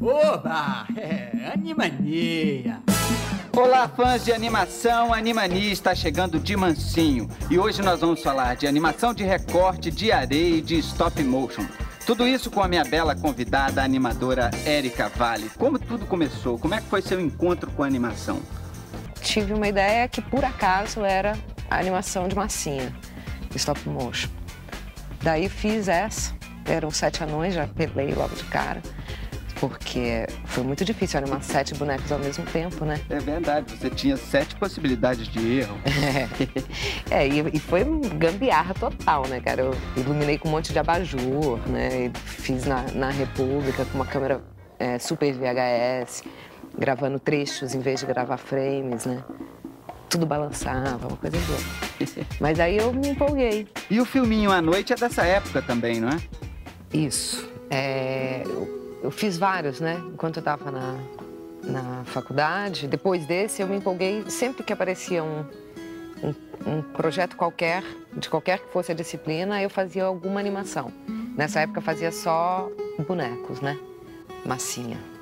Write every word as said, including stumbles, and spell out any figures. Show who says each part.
Speaker 1: Oba! É, Animania!
Speaker 2: Olá, fãs de animação, Animania está chegando de mansinho. E hoje nós vamos falar de animação de recorte, de areia e de stop motion. Tudo isso com a minha bela convidada, a animadora Érica Vale. Como tudo começou? Como é que foi seu encontro com a animação?
Speaker 3: Tive uma ideia que, por acaso, era a animação de massinha, stop motion. Daí fiz essa, eram sete anões, já pelei logo de cara. Porque foi muito difícil animar sete bonecos ao mesmo tempo, né?
Speaker 2: É verdade, você tinha sete possibilidades de erro.
Speaker 3: É, é e, e foi gambiarra total, né, cara? Eu iluminei com um monte de abajur, né? E fiz na, na República com uma câmera é, super V H S, gravando trechos em vez de gravar frames, né? Tudo balançava, uma coisa boa. Mas aí eu me empolguei.
Speaker 2: E o filminho à noite é dessa época também, não é?
Speaker 3: Isso. É... Eu... Eu fiz vários, né? Enquanto eu estava na, na faculdade. Depois desse, eu me empolguei sempre que aparecia um, um, um projeto qualquer, de qualquer que fosse a disciplina, eu fazia alguma animação. Nessa época, eu fazia só bonecos, né? Massinha.